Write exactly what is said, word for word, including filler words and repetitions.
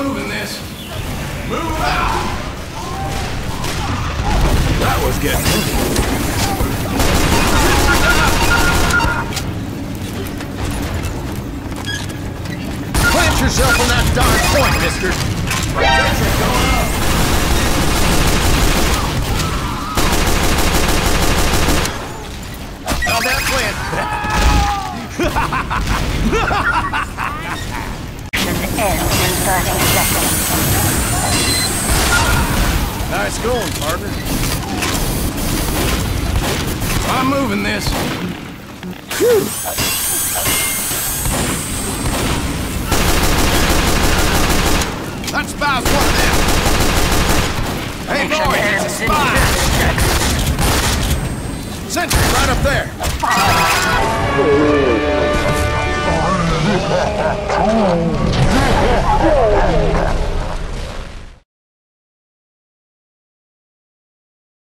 moving this. Move out! That was getting Plant yourself on that darn point, mister! Sentry going up! How'd that plant? Ends in thirty seconds. Nice going, partner. I'm moving this. Phew. That's about one of them. Hey, boy, it's a spy. Sentry right up there.